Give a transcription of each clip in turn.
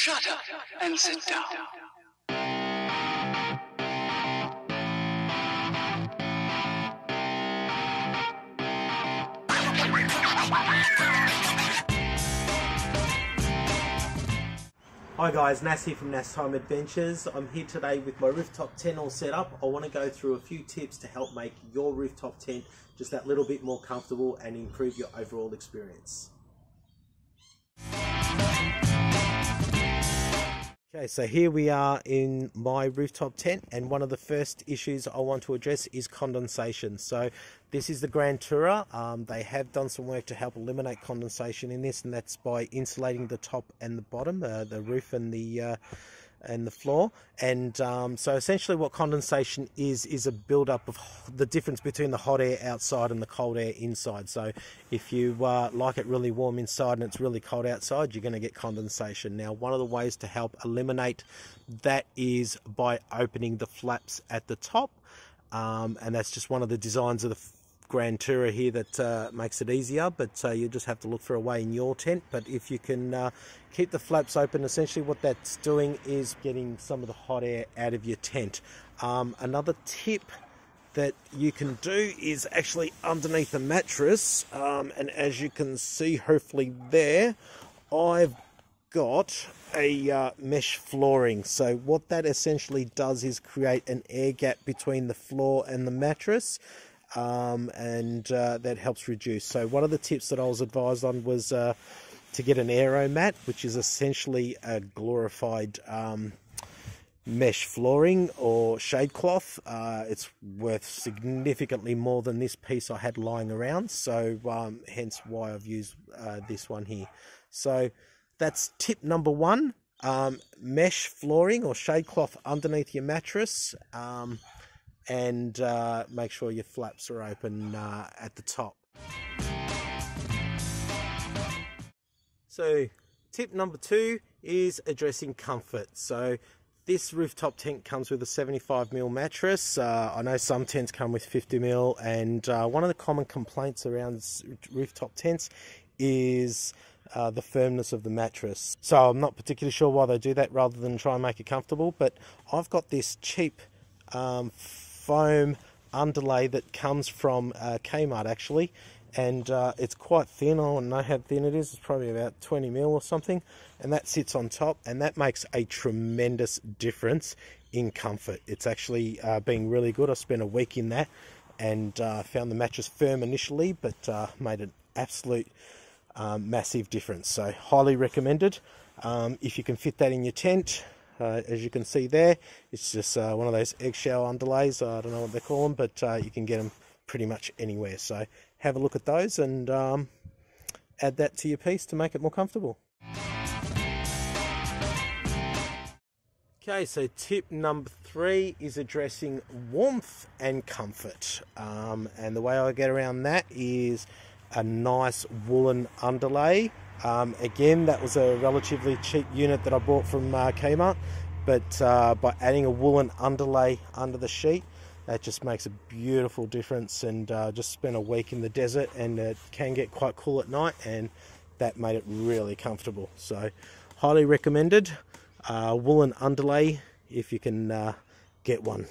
Shut up and sit down. Hi guys, Nas here from NasTime Adventures. I'm here today with my rooftop tent all set up. I want to go through a few tips to help make your rooftop tent just that little bit more comfortable and improve your overall experience. Okay, so here we are in my rooftop tent, and one of the first issues I want to address is condensation. So this is the Grand Tourer. They have done some work to help eliminate condensation in this, and that's by insulating the top and the bottom, the roof and the floor. And so essentially what condensation is a build-up of the difference between the hot air outside and the cold air inside. So if you like it really warm inside and it's really cold outside, you're going to get condensation. Now, one of the ways to help eliminate that is by opening the flaps at the top, and that's just one of the designs of the Grand Tourer here that makes it easier, but you just have to look for a way in your tent. But if you can keep the flaps open, essentially what that's doing is getting some of the hot air out of your tent. Another tip that you can do is actually underneath the mattress, and as you can see hopefully there, I've got a mesh flooring. So what that essentially does is create an air gap between the floor and the mattress, and that helps reduce. So one of the tips that I was advised on was to get an aero mat, which is essentially a glorified mesh flooring or shade cloth. It's worth significantly more than this piece I had lying around, so hence why I've used this one here. So that's tip number one, mesh flooring or shade cloth underneath your mattress, and make sure your flaps are open at the top. So tip number two is addressing comfort. So this rooftop tent comes with a 75mm mattress. I know some tents come with 50mm, and one of the common complaints around rooftop tents is the firmness of the mattress. So I'm not particularly sure why they do that rather than try and make it comfortable, but I've got this cheap foam underlay that comes from Kmart actually, and it's quite thin. I don't know how thin it is. It's probably about 20mm or something, and that sits on top, and that makes a tremendous difference in comfort. It's actually been really good. I spent a week in that and found the mattress firm initially, but made an absolute massive difference. So highly recommended. If you can fit that in your tent, as you can see there, it's just one of those eggshell underlays. I don't know what they call them, but you can get them pretty much anywhere. So have a look at those and add that to your piece to make it more comfortable. Okay, so tip number three is addressing warmth and comfort. And the way I get around that is a nice woolen underlay. Again, that was a relatively cheap unit that I bought from Kmart, but by adding a woolen underlay under the sheet, that just makes a beautiful difference. And just spent a week in the desert, and it can get quite cool at night, and that made it really comfortable. So highly recommended. Woolen underlay if you can get one.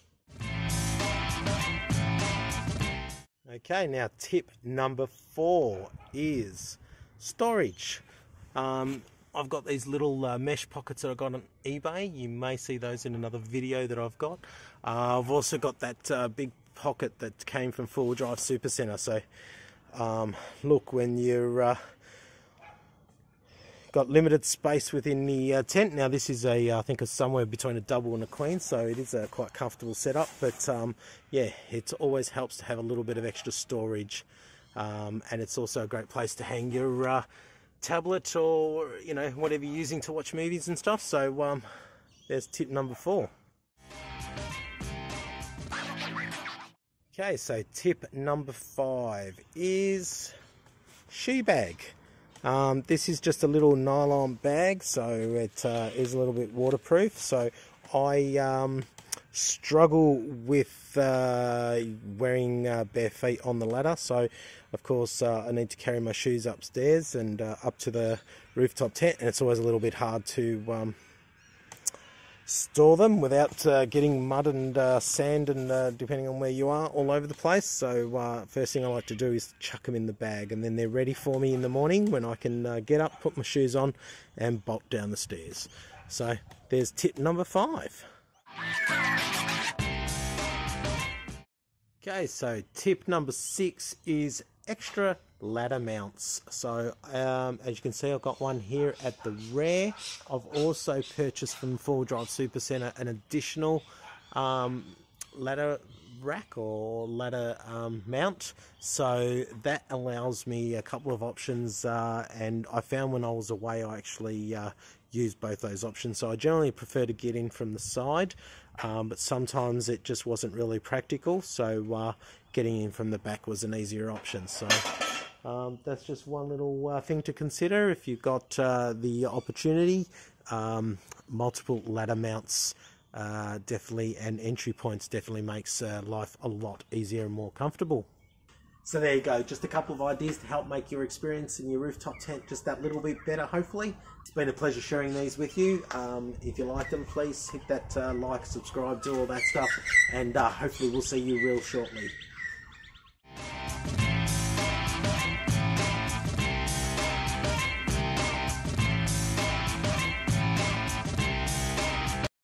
Okay, now tip number four is storage. I've got these little mesh pockets that I got on eBay. You may see those in another video that I've got. I've also got that big pocket that came from Four Wheel Drive Supercenter. So look, when you're got limited space within the tent. Now this is I think it's somewhere between a double and a queen, so it is a quite comfortable setup. But yeah, it always helps to have a little bit of extra storage, and it's also a great place to hang your tablet or whatever you're using to watch movies and stuff. So there's tip number four. Okay, so tip number five is shoe bag. This is just a little nylon bag, so it is a little bit waterproof. So I struggle with wearing bare feet on the ladder, so of course I need to carry my shoes upstairs and up to the rooftop tent, and it's always a little bit hard to store them without getting mud and sand and depending on where you are, all over the place. So first thing I like to do is chuck them in the bag, and then they're ready for me in the morning when I can get up, put my shoes on and bolt down the stairs. So there's tip number 5. Okay, so tip number 6 is extra ladder mounts. So as you can see, I've got one here at the rear. I've also purchased from 4-Wheel Drive Supercentre an additional ladder rack or ladder mount, so that allows me a couple of options, and I found when I was away I actually used both those options. So I generally prefer to get in from the side, but sometimes it just wasn't really practical, so getting in from the back was an easier option. So that's just one little thing to consider if you've got the opportunity. Multiple ladder mounts definitely, and entry points definitely makes life a lot easier and more comfortable. So there you go, just a couple of ideas to help make your experience in your rooftop tent just that little bit better, hopefully. It's been a pleasure sharing these with you. If you like them, please hit that like, subscribe, do all that stuff, and hopefully we'll see you real shortly.